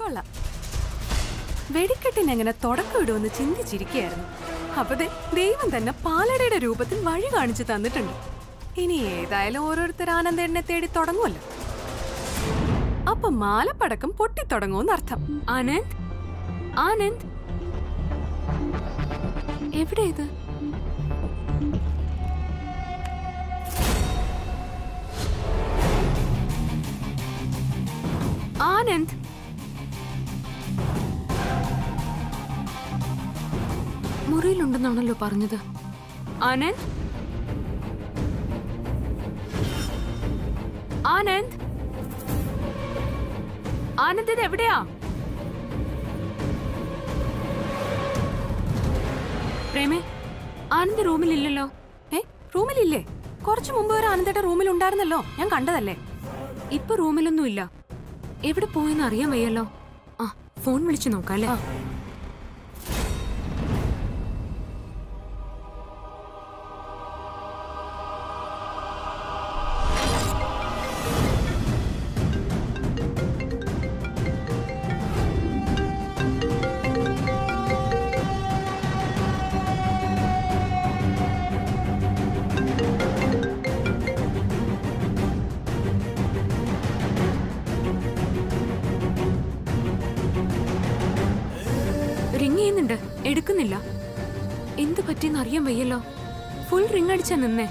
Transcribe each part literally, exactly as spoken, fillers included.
കൊള്ളാം. വെടിക്കെട്ടിന് എങ്ങനെ തുടക്കം ഇടുമെന്ന് ചിന്തിച്ചിരിക്കുകയായിരുന്നു. അപ്പൊ ദൈവം തന്നെ പാലടയുടെ രൂപത്തിൽ വഴി കാണിച്ചു തന്നിട്ടുണ്ട്. ഇനി ഏതായാലും ഓരോരുത്തർ ആനന്ദേണ്ണെ തേടി തുടങ്ങുമല്ലോ. അപ്പൊ മാലപ്പടക്കം പൊട്ടിത്തുടങ്ങുമെന്നർത്ഥം. ആനന്ദ്, ആനന്ദ്, എവിടെ ഇത്? ആനന്ദ്, മുറിയിലുണ്ടെന്നാണല്ലോ പറഞ്ഞത്. ആനന്ദ്, ആനന്ദ്, ആനന്ദ്, ഇത് എവിടെയാ? പ്രേമേ, ആനന്ദ് റൂമിലില്ലല്ലോ. ഏ, റൂമിലില്ലേ? കുറച്ചു മുമ്പ് ഒരു ആനന്ദേട്ട റൂമിൽ ഉണ്ടായിരുന്നല്ലോ, ഞാൻ കണ്ടതല്ലേ. ഇപ്പൊ റൂമിലൊന്നും ഇല്ല. എവിടെ പോയെന്ന് അറിയാൻ വയ്യല്ലോ. ആ, ഫോൺ വിളിച്ചു നോക്കാം അല്ലേ? റിങ് ചെയ്യുന്നുണ്ട്, എടുക്കുന്നില്ല. എന്ത് പറ്റിയെന്ന് അറിയാൻ വയ്യല്ലോ. ഫുൾ റിങ് അടിച്ചാ നിന്നേ.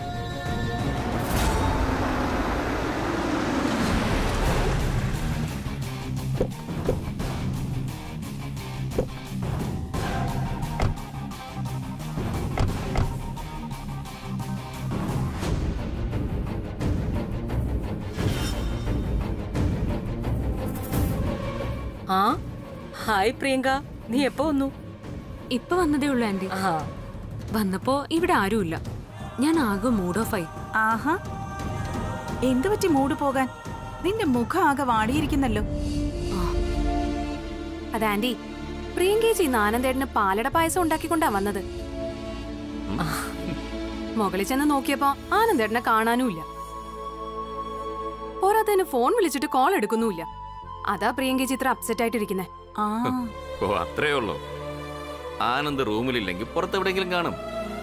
ആ, ഹായ് പ്രിയങ്ക, നീ എപ്പോ വന്നു? ഇപ്പൊ വന്നതേ ഉള്ളൂ ആന്റി. വന്നപ്പോ ഇവിടെ ആരുമില്ല. ഞാൻ ആകെ മൂഡ് ഓഫ് ആയി. ആഹാ, എന്തു പറ്റി മൂഡ് പോകാൻ? നിന്റെ മുഖം ആകെ വാടിയിരിക്കുന്നല്ലോ. അത് ആന്റി, പ്രിയങ്കേച്ചി ഇന്ന് ആനന്ദേട്ടന് പാലട പായസം ഉണ്ടാക്കിക്കൊണ്ടാ വന്നത്. മുകളിൽ ചെന്ന് നോക്കിയപ്പോ ആനന്ദേട്ടനെ കാണാനുമില്ല. പോരാത്തതിന് ഫോൺ വിളിച്ചിട്ട് കോൾ എടുക്കുന്നുമില്ല. അതാ പ്രിയങ്കേച്ചി ഇത്ര അപ്സെറ്റ് ആയിട്ടിരിക്കുന്നേ. ഓ, അത്രേ ഉള്ളൂ. ആനന്ദ് റൂമിലില്ലെങ്കിൽ പുറത്തെവിടെയെങ്കിലും കാണും.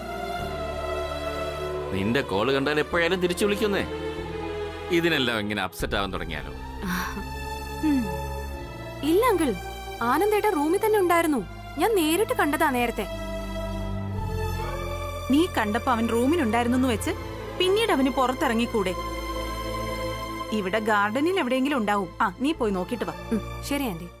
നിന്റെ കോള് കണ്ടാൽ എപ്പോഴായാലും തിരിച്ചു വിളിക്കുന്നേ. ഇതിനെല്ലാം ഇങ്ങനെ അപ്സെറ്റ് ആവാൻ തുടങ്ങിയാലോ? ഇല്ല അങ്കിൾ, ആനന്ദേട്ട റൂമിൽ തന്നെ ഉണ്ടായിരുന്നു. ഞാൻ നേരിട്ട് കണ്ടതാ നേരത്തെ. നീ കണ്ടപ്പോ അവൻ റൂമിലുണ്ടായിരുന്നു വെച്ച് പിന്നീട് അവന് പുറത്തിറങ്ങിക്കൂടെ? ഇവിടെ ഗാർഡനിൽ എവിടെയെങ്കിലും ഉണ്ടാവും. ആ, നീ പോയി നോക്കിട്ട് വാ. ശരി ആന്റി.